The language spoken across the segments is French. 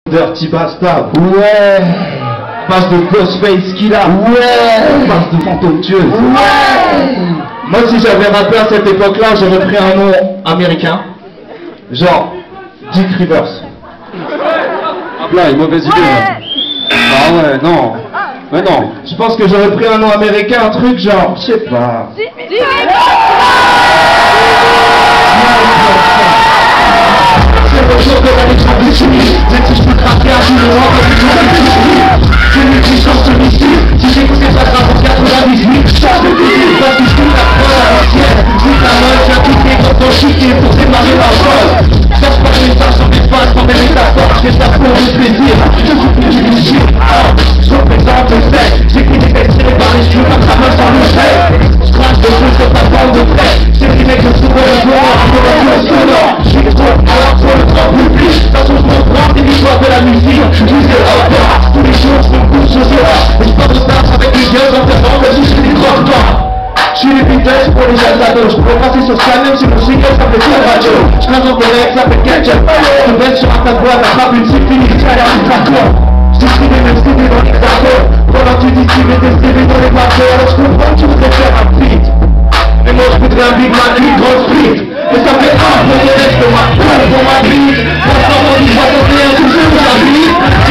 Dirty Bastard. Ouais. Face de Ghostface Killah. Ouais. Face de Fantôme Tueuse. Ouais. Moi, si j'avais rappé à cette époque-là, j'aurais pris un nom américain. Genre, Dick Rivers. Ah là, une mauvaise idée. Là. Ah ouais, non. Mais non. Je pense que j'aurais pris un nom américain, un truc genre, je sais pas. C'est le jour de la légende des chimiques. Même si je peux craquer à tout le monde, c'est une puissance de missile. Si j'écoutais pas grave en 98, change de fusil. Parce que je suis la preuve à l'ancienne. Oui, la mode, j'ai appliqué quand on chiquait pour démarrer la chose. Cherche pas les messages sur l'espace, pour mes métaphores, je fais ça pour le plaisir. Je suis plus du shit. Je représente le fait. J'écris des textes tirés par les cheveux, comme ça me sans le fait. Je crache de feu sur ta bande de près. C'est des mecs de souvent le voir, pour le feu sonore. Je suis trop alors pour le grand public. De toute façon, je comprends, c'est l'histoire de la musique. Je dis c'est hors. Tous les jours, je me couche au soir. Et je parle de ça avec les gueules en faisant comme si je suis des grands temps. Je suis les Beatles pour les Alvados. Je pourrais passer sur ça même si mon single s'appelait sur la radio. Je crase mon collègue, ça fait ketchup. Je baisse sur un tas de bois, t'attrape une symphonie, ça a l'air du tracteur. J'écris les mêmes CD dans les accords. Pendant que tu dis tu mets des CD dans les marqueurs. Alors je comprends que tu voudrais faire un feat. Mais moi je voudrais un Big Mac, une grosse frite. Mais ça fait un pour le reste de ma peau pour ma vie. Moi je m'en dis, je vois ton rien, toujours la vie.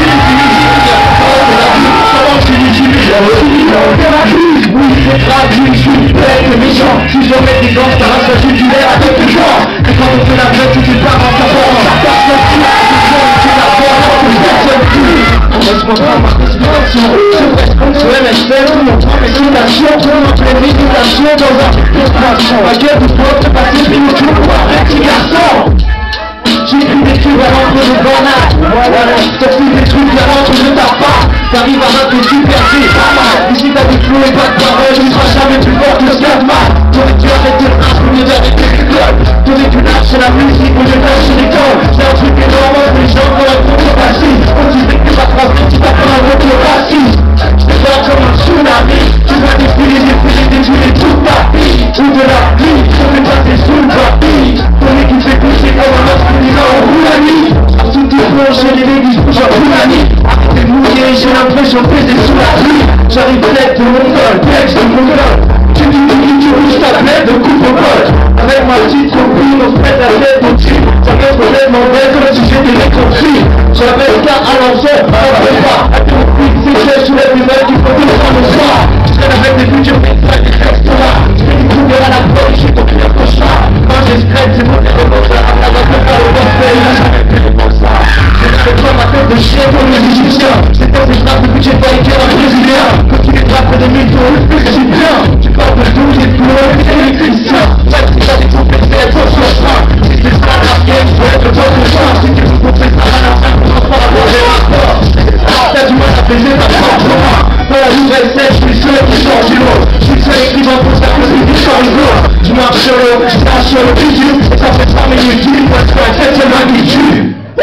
Oui, c'est tragique, je suis bête et méchant. Si je mets des gants, ça reste jugulaire avec les gens. Et quand on fait la fête, tu pars en savant. Personne qui a c'est la force, personne qui laisse-moi pas ma respiration. Je reste ponctuel, espèce, tout mon temps, mes citations. Pour montrer mes méditations dans un frustration. Ma gueule du peuple, c'est passé, puis nous tout pour un petit garçon. J'écris des trucs à l'entre de Bernard. Voilà, t'as fait des trucs à l'entre de ta part. T'arrives à rapper super vite, pas mal. Ici t'as des flots et pas de paroles, tu seras jamais plus fort que ce Scatman. T'aurais dû arrêter le rap au lieu d'arrêter l'école. T'aurais dû lâcher la musique au lieu de lâcher l'école. C'est un truc énorme, les gens dans la contrepartie. On disait que t'es pas français, tu t'appelles un retour raciste. J'étais pas comme un tsunami. Tu vas défiler, défiler toute ta vie. Ou de la vie, on est passé sous le tapis. Ton équipe s'est couchée comme un masculin en roulani. Sous tes planches, les l'église bouge en roulani. Arrêtez de mouiller, j'ai l'impression de baiser sous la pluie. J'arrive tête de mon col, texte de mon col. Tu rouges ta plaie de coupe au col. Avec ma petite copine, on se met la tête au dessus. Ça reste complètement bête comme si j'étais réconcilié. J'avais ça à l'envers, on fait pas. À ton pic, c'est que je soulève les mecs qui font tout le temps le soir. Je traîne avec des futurs médecins, des restaurants. Je fais des coups à la poche, j'ai ton pire cauchemar. Quand j'escrète, c'est mon téléphone, ça va faire le gospel, il a jamais fait le bon ça. Je prends ma tête de chien pour les Égyptiens. C'est dans ces frappes depuis que j'ai pas été un Brésilien. Quand tu les frappes de mythos, c'est bien. Tu parles de tout, des plombs, des électriciens. Même si t'as des troupes, c'est être sur le chemin. Si c'est ça la game, je vais être dans le chemin. Si tu veux compter ça à la fin, tu vas pas avoir les rapports. T'as du mal à baiser ta propre main. Dans la nouvelle scène, je suis le seul qui change du lot. Je suis le seul écrivain pour ça que c'est du change-l'eau. Je marche sur l'eau, je marche sur le bitume. Et ça fait 3 minutes, tu vois, c'est un 7ème magnitude.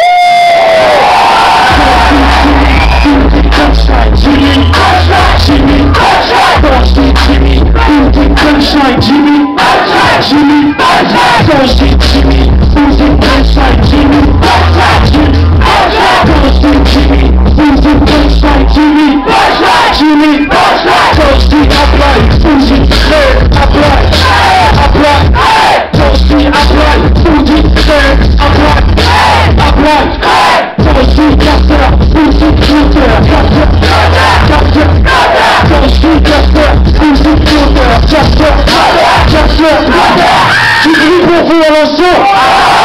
Jimmy, sunshine, Jimmy, Jimmy, sunshine, Jimmy, sunshine, Jimmy, Jimmy, sunshine, Jimmy, Jimmy, toasty, apply, Fuji, apply, toasty, apply, Fuji, apply, toasty, caster, Fuji, caster, tu cries pour vous à l'ensemble.